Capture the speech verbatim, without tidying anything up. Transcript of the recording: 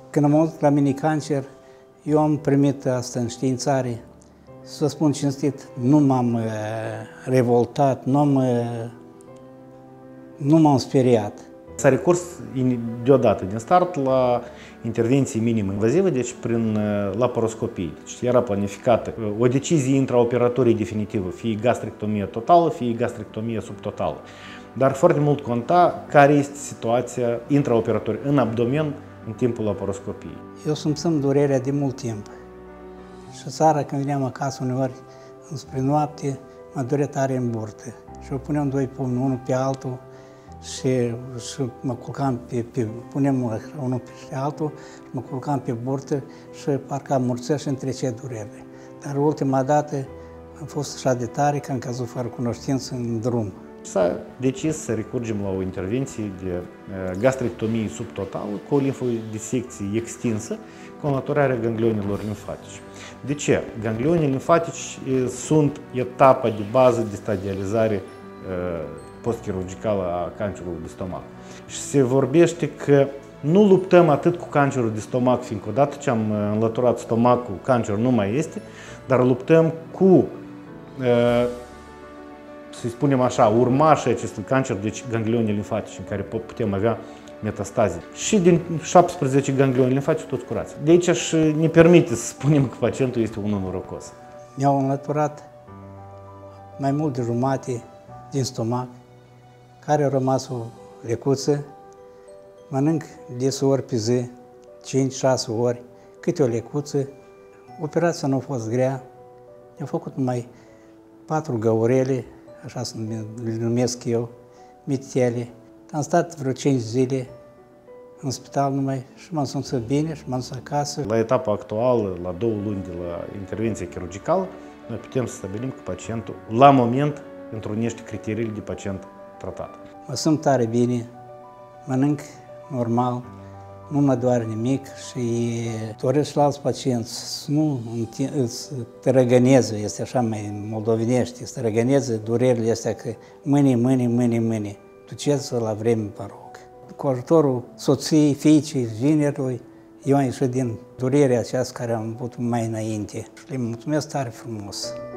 Când am auzit la mine cancer, eu am primit asta înștiințare. Să vă spun cinstit, nu m-am uh, revoltat, nu m-am uh, nu m-am speriat. S-a recurs deodată din start la intervenții minim-invazive, deci prin laparoscopie. Deci era planificată o decizie intraoperatorie definitivă, fie gastrectomie totală, fie gastrectomie subtotală. Dar foarte mult conta care este situația intraoperatorie în abdomen în timpul laparoscopiei. Eu simțeam durerea de mult timp. Și seara când veneam acasă uneori, înspre noapte, mă durea tare în burtă. Și o puneam doi pumni, unul pe altul, și, și mă culcam pe, pe punem unul pe altul, mă culcam pe burtă și parcă amorțea și îmi trecea durerile. Dar ultima dată am fost așa de tare că am căzut fără cunoștință în drum. S-a decis să recurgem la o intervenție de gastrectomie subtotală cu o limfodisecție extinsă cu înlăturarea ganglionilor limfatici. De ce? Ganglionii limfatici sunt etapa de bază de stadializare postchirurgicală a cancerului de stomac. Și se vorbește că nu luptăm atât cu cancerul de stomac, fiindcă odată ce am înlăturat stomacul, cancerul nu mai este, dar luptăm cu, să spunem așa, urmașii acestui cancer, deci ganglionii limfatici, în care putem avea metastaze. Și din șaptesprezece ganglioni limfatici toți curați. De aici și ne permite să spunem că pacientul este unul norocos. Mi-au înlăturat mai mult de jumate din stomac, care a rămas o lecuță, mănânc des ori pe zi, cinci șase ori, câte o lecuță. Operația nu a fost grea, mi-au făcut numai patru găurele, așa le numesc eu, mititele. Am stat vreo cinci zile în spital numai și m-am simțit bine și m-am dus acasă. La etapa actuală, la două luni de la intervenție chirurgicală, noi putem să stabilim că pacientul, la moment, întrunește criteriile de pacient tratat. Mă simt tare bine, mănânc normal, nu mă doare nimic și doresc la alți pacienți să nu îți tărăgăneze, este așa mai moldovenește, să tărăgăneze durerile astea că mâine, mâine, mâine, mâine. Duceți-vă la vreme, vă rog. Cu ajutorul soției, fiicei, vinerului, eu am ieșit din durerea aceasta care am avut mai înainte și le mulțumesc tare frumos.